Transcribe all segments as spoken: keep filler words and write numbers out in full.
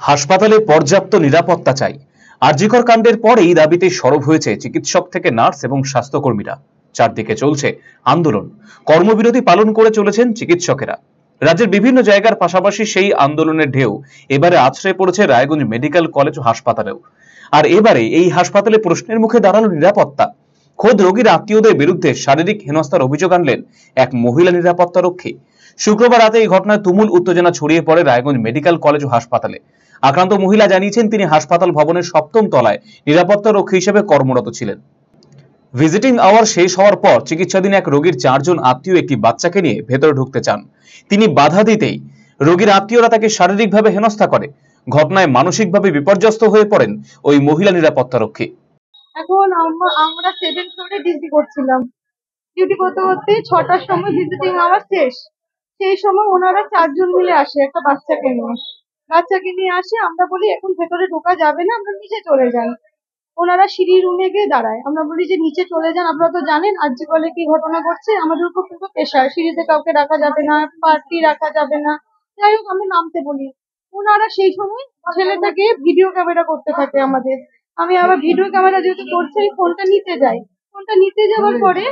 হাসপাতালে পর্যাপ্ত নিরাপত্তা চাই। আরজিকর কাণ্ডের পরেই দাবিতে সরব হয়েছে চিকিৎসক থেকে নার্স এবং স্বাস্থ্যকর্মীরা। চারদিকে চলছে আন্দোলন, কর্মবিরতি পালন করে চলেছেন চিকিৎসকেরা। রাজ্যের বিভিন্ন জায়গার পাশাপাশি সেই আন্দোলনের ঢেউ এবারে আছড়ে পড়েছে রায়গঞ্জ মেডিকেল কলেজ ও হাসপাতালেও। আর এবারে এই হাসপাতালে প্রশ্নের মুখে দাঁড়ালো নিরাপত্তা। খোদ রোগীর আত্মীয়দের বিরুদ্ধে শারীরিক হেনস্থার অভিযোগ আনলেন এক মহিলা নিরাপত্তা রক্ষী। শুক্রবার রাতে এই ঘটনায় তুমুল উত্তেজনা ছড়িয়ে পড়ে রায়গঞ্জ মেডিকেল কলেজ ও হাসপাতালে। আক্রান্ত মহিলা জানিয়েছেন তিনি হাসপাতাল ভবনের সপ্তম তলায় নিরাপত্তা রক্ষী হিসেবে কর্মরত ছিলেন। ভিজিটিং আওয়ার শেষ হওয়ার পর চিকিৎসাধীন এক রোগীর চারজন আত্মীয় একটি বাচ্চাকে নিয়ে ভেতরে ঢুকতে চান। তিনি বাধা দিতেই রোগীর আত্মীয়রা তাকে শারীরিকভাবে হেনস্থা করে। ঘটনায় মানসিকভাবে বিপর্যস্ত হয়ে পড়েন ওই মহিলা নিরাপত্তা রক্ষী। এখন আমরা সেভেন ফ্লোরে ডিউটি করছিলাম। ডিউটি করতে করতে ছটার সময় ভিজিটিং আওয়ার শেষ। সেই সময় ওনারা চারজন মিলে আসে একটা বাচ্চাকে নিয়ে বাচ্চাকে নিয়ে আসে আমরা বলি এখন ভেতরে ঢোকা যাবে না, আমরা নিচে চলে যান। ওনারা সিঁড়ি রুমে গিয়ে দাঁড়ায়। আমরা বলি যে নিচে চলে যান, আপনারা তো জানেন আরজিকরে কি ঘটনা ঘটছে, আমাদের উপর পুরো প্রেশার, সিঁড়িতে কাউকে রাখা যাবে না, পার্টি রাখা যাবে না। যাই হোক আমি নামতে বলি। ওনারা সেই সময় ছেলেটাকে ভিডিও ক্যামেরা করতে থাকে আমাদের। আমি আবার ভিডিও ক্যামেরা যেহেতু করছি আমি ফোনটা নিতে যাই। ফোনটা নিতে যাওয়ার পরে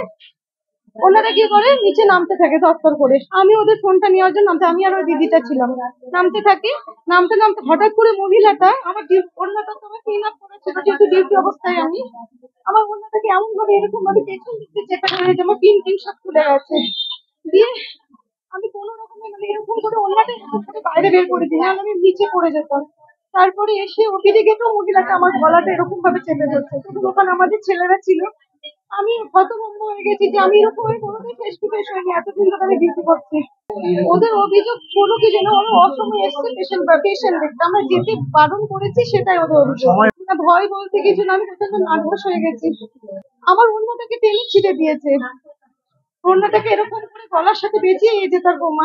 ওনারা কি করে নিচে নামতে থাকে তত্তর করে। আমি ওদের ফোনটা নেওয়ার জন্য নামতে, আমি আর ওই দিদিটা ছিলাম, নামতে থাকি। নামতে নামতে হঠাৎ করে মহিলাটা আমার ওড়নাটা তো আমার ক্লিন আপ করেছিল যেহেতু ডিউটি অবস্থায় আমি, আমার ওড়নাটাকে এমন ভাবে এরকম ভাবে পেছন দিক থেকে চেপে ধরে যে আমার পিন টিন সব খুলে গেছে। দিয়ে আমি কোনো রকমে মানে এরকম করে ওড়নাটা বাইরে বের করে দিই, নাহলে আমি নিচে পড়ে যেতাম। তারপরে এসে ওপিডি গেটেও মহিলাটা আমার গলাটা এরকম ভাবে চেপে ধরছে। তখন ওখানে আমাদের ছেলেরা ছিল। আমি হতভম্ব হয়ে গেছি যে আমি এরকম কোনোদিন ফেস টু ফেস হয়নি, এতদিন ধরে আমি ডিউটি করছি। ওদের অভিযোগ কোনো কি যেন ওরা অসময়ে এসছে পেশেন্ট বা পেশেন্ট দেখতে, আমরা যেতে বারণ করেছি সেটাই ওদের অভিযোগ। ভয় বলতে কিছু না, আমি প্রচন্ড নার্ভাস হয়ে গেছি। আমার অন্যটাকে টেনে ছিটে দিয়েছে, অন্যটাকে এরকম করে গলার সাথে বেঁচিয়ে এই যে তার বোমা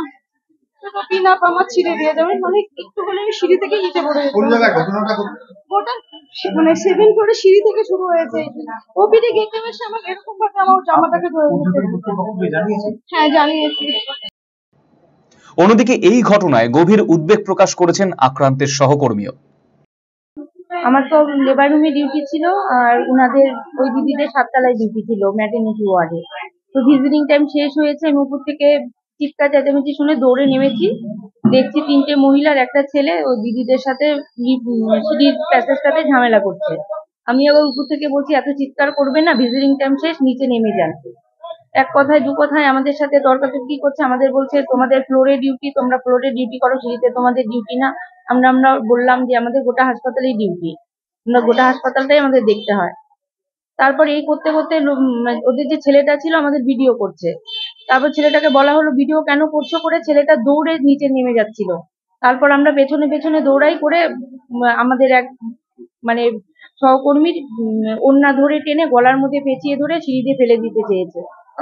পিন আপ আমার ছিঁড়ে দিয়ে যাবে, মানে একটু হলে আমি সিঁড়ি থেকে নিচে পড়ে যেতাম। গোটা মানে সেভেন ফ্লোরে সিঁড়ি থেকে শুরু হয়েছে। ওপিডি গেটে এসে আমার এরকম ভাবে আমার জামাটাকে ধরে নিয়েছে। হ্যাঁ জানিয়েছি। অন্যদিকে এই ঘটনায় গভীর উদ্বেগ প্রকাশ করেছেন আক্রান্তের সহকর্মীও। আমার তো লেবার রুমে ডিউটি ছিল আর উনাদের ওই দিদিদের সাততলায় ডিউটি ছিল ম্যাটারনিটি ওয়ার্ডে। তো ভিজিটিং টাইম শেষ হয়েছে, আমি উপর থেকে চিৎকার চেঁচামেচি শুনে দৌড়ে নেমেছি। দেখছি তিনটে মহিলার একটা ছেলে ওই দিদিদের সাথে সিঁড়ির প্যাসেজটাতে ঝামেলা করছে। আমি আবার উপর থেকে বলছি এত চিৎকার করবে না, ভিজিটিং টাইম শেষ, নিচে নেমে যান। এক কথায় দু কথায় আমাদের সাথে তর্কাতর্কি করছে। আমাদের বলছে তোমাদের ফ্লোরে ডিউটি, তোমরা ফ্লোরে ডিউটি করো, সিঁড়িতে তোমাদের ডিউটি না। আমরা আমরা বললাম যে আমাদের গোটা হাসপাতালেই ডিউটি, আমরা গোটা হাসপাতালটাই আমাদের দেখতে হয়। তারপর এই করতে করতে ওদের যে ছেলেটা ছিল আমাদের ভিডিও করছে। তারপর ছেলেটাকে বলা হলো ভিডিও কেন করছো করে, ছেলেটা দৌড়ে নিচে নেমে যাচ্ছিল। তারপর আমরা পেছনে পেছনে দৌড়াই করে আমাদের এক মানে সহকর্মীর ওড়না ধরে টেনে গলার মধ্যে পেঁচিয়ে ধরে সিঁড়ি দিয়ে ফেলে দিতে চেয়েছে।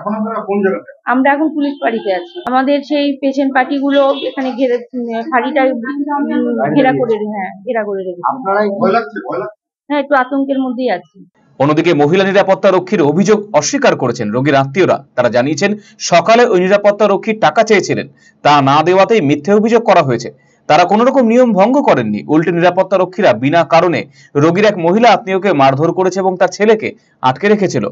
আমরা এখন পুলিশ বাড়িতে আছি। আমাদের সেই পেশেন্ট পার্টি গুলো এখানে ঘেরে ফাঁড়িটা ঘেরা করে হ্যাঁ ঘেরা করে রেখেছে। হ্যাঁ একটু আতঙ্কের মধ্যেই আছি। অন্যদিকে মহিলা নিরাপত্তা রক্ষীর অভিযোগ অস্বীকার করেছেন রোগীর আত্মীয়রা। তারা জানিয়েছেন সকালে ওই নিরাপত্তা রক্ষী টাকা চেয়েছিলেন, তা না দেওয়াতেই মিথ্যে অভিযোগ করা হয়েছে। তারা কোন রকম নিয়ম ভঙ্গ করেননি, উল্টে নিরাপত্তা রক্ষীরা বিনা কারণে রোগীর এক মহিলা আত্মীয়কে মারধর করেছে এবং তার ছেলেকে আটকে রেখেছিল।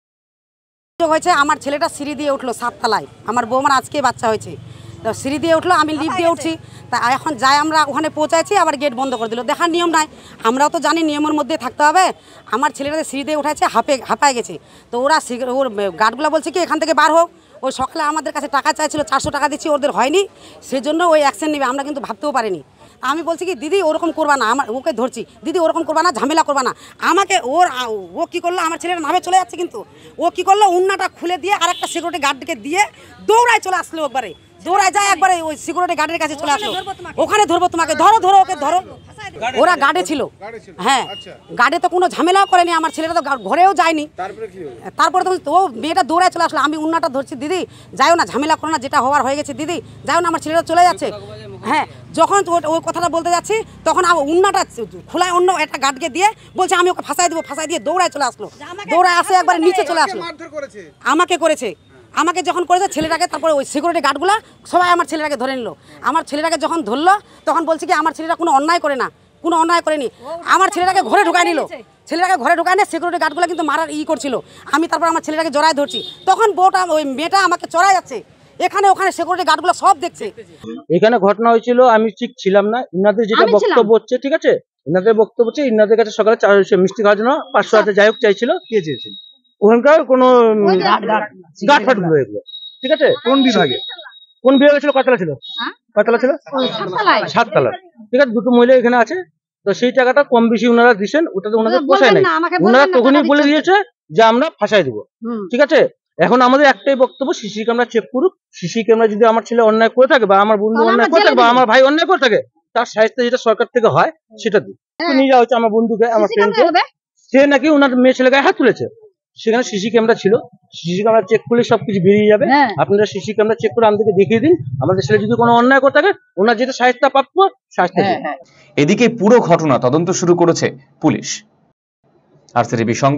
হয়েছে আমার ছেলেটা সিঁড়ি দিয়ে উঠলো সাততলায়, আমার বৌমার আজকে বাচ্চা হয়েছে, তো সিঁড়ি দিয়ে উঠলো, আমি লিফট দিয়ে উঠছি। তা এখন যাই আমরা ওখানে পৌঁছাইছি, আবার গেট বন্ধ করে দিল। দেখার নিয়ম নাই, আমরাও তো জানি নিয়মের মধ্যে থাকতে হবে। আমার ছেলেটা সিঁড়ি দিয়ে উঠাইছে, হাঁপে হাঁপায় গেছে। তো ওরা ওর গার্ডগুলো বলছে কি এখান থেকে বার হোক। ওই সকালে আমাদের কাছে টাকা চাইছিল, চারশো টাকা দিচ্ছি, ওদের হয়নি, সেজন্য ওই অ্যাকশন নেবে আমরা কিন্তু ভাবতেও পারিনি। আমি বলছি কি দিদি ওরকম করবা না, আমার ওকে ধরছি, দিদি ওরকম করবা না, ঝামেলা করবা না। আমাকে ওর ও কী করলো, আমার ছেলেটা নামে চলে যাচ্ছে, কিন্তু ও কী করলো উন্নাটা খুলে দিয়ে আর একটা সিকিউরিটি গার্ডকে দিয়ে দৌড়ায় চলে আসলো। একবারে দৌড়ায় যায়, একবারে ওই সিকিউরিটি গার্ডের কাছে চলে আসলো, ওখানে ধরবো তোমাকে, ধরো ধরো ওকে ধরো। ওরা গার্ডে ছিল, হ্যাঁ গার্ডে তো কোনো ঝামেলাও করেনি, আমার ছেলেটা তো ঘরেও যায়নি। তারপরে তো ও মেয়েটা দৌড়ায় চলে আসলো, আমি উন্নাটা ধরছি, দিদি যাও না, ঝামেলা করো না, যেটা হওয়ার হয়ে গেছে দিদি যাও না, আমার ছেলেটা চলে যাচ্ছে। হ্যাঁ যখন ওই কথাটা বলতে যাচ্ছি তখন উন্নাটা খোলায় অন্য একটা গার্ডকে দিয়ে বলছে আমি ওকে ফাঁসাই দেবো, ফাঁসাই দিয়ে দৌড়ায় চলে আসলো, দৌড়ায় আসে একবার নিচে চলে আসলো, আমাকে করেছে। আমাকে যখন করেছে ছেলেটাকে, তারপরে ওই সিকিউরিটি গার্ডগুলো সবাই আমার ছেলেটাকে ধরে নিল। আমার ছেলেটাকে যখন ধরলো তখন বলছে কি আমার ছেলেটা কোনো অন্যায় করে না, কোনো অন্যায় করেনি। আমার ছেলেটাকে ঘরে ঢুকাই নিল, ছেলেটাকে ঘরে ঢুকায় নিয়ে সিকিউরিটি গার্ডগুলো কিন্তু মারার ই করছিল। আমি তারপর আমার ছেলেটাকে জড়ায় ধরছি, তখন বউটা ওই মেয়েটা আমাকে চড়াই যাচ্ছে, এখানে ওখানে সিকিউরিটি গার্ডগুলো সব দেখছে। এখানে ঘটনা হয়েছিল, আমি ঠিক ছিলাম না। ইনাদের যেটা বক্তব্য হচ্ছে, ঠিক আছে, ইনাদের বক্তব্য হচ্ছে ইনাদের কাছে সকালে চা- মিষ্টি খাওয়ার জন্য পাঁচশো হাজার যাই হোক চাইছিল, কে চেয়েছিল ওখানকার কোনো গার্ড ফাট গুলো এগুলো, ঠিক আছে। কোন বিভাগে কোন বিভাগে ছিল? কতলা ছিল? কতলা ছিল? সাততলা, ঠিক আছে। দুটো মহিলা এখানে আছে, তো সেই টাকাটা কম বেশি ওনারা দিচ্ছেন, ওটাতে ওনাদের পোষায় নাই। ওনারা তখনই বলে দিয়েছে যে আমরা ফাঁসাই দেবো, ঠিক আছে। এখন আমাদের একটাই বক্তব্য, সিসি ক্যামেরা চেক করুক। সিসি ক্যামেরা যদি আমার ছেলে অন্যায় করে থাকে, বা আমার বন্ধু অন্যায় করে থাকে, বা আমার ভাই অন্যায় করে থাকে, তার সাহায্য যেটা সরকার থেকে হয় সেটা দিই। নিয়ে যাওয়া হচ্ছে আমার বন্ধুকে, আমার ফ্রেন্ডকে, সে নাকি ওনার মেয়ে ছেলে গায়ে হাত তুলেছে। সেখানে সিসি ক্যামেরা ছিল, সিসি ক্যামেরা চেক করলে সবকিছু বেরিয়ে যাবে। আপনারা সিসি ক্যামেরা চেক করে আমাদেরকে দেখিয়ে দিন, আমাদের ছেলে যদি কোনো অন্যায় করে থাকে ওনার যেটা সাহায্য প্রাপ্য সাহায্য দিন। এদিকে পুরো ঘটনা তদন্ত শুরু করেছে পুলিশ। আর সিটিভি